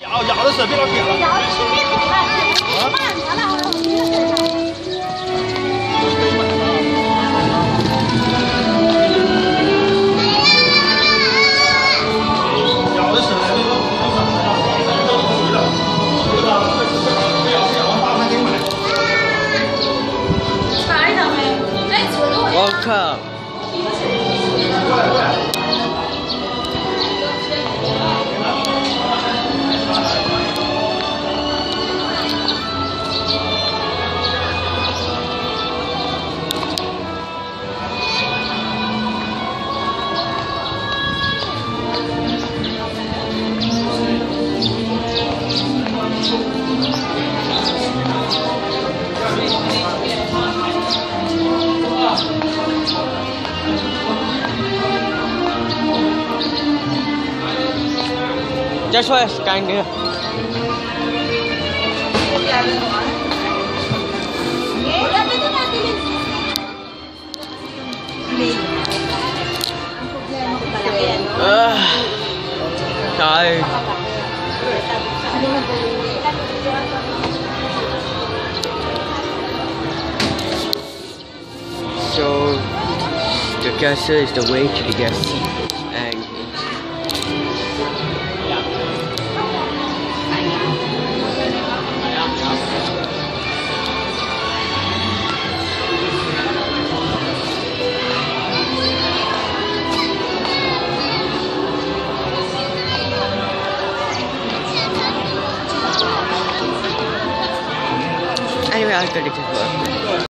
压的是别老给了。 压的是别给了，慢点了， 压的是那个， 查一下没？哎，这个我靠！ 再说干的。Trời. So the castle is the way to the guest seat, and anyway, I'll go to the